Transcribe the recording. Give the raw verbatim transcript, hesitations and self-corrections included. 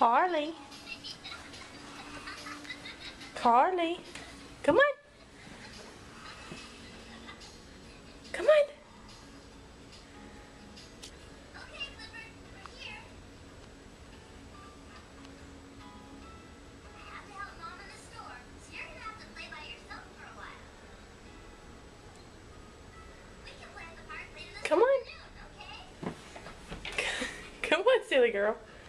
Carly. Carly. Come on. Come on. Okay, Clifford, we're here. I have to help Mom in the store, so you're gonna have to play by yourself for a while. We can play at the park later this Come on. afternoon, okay? Come on, silly girl.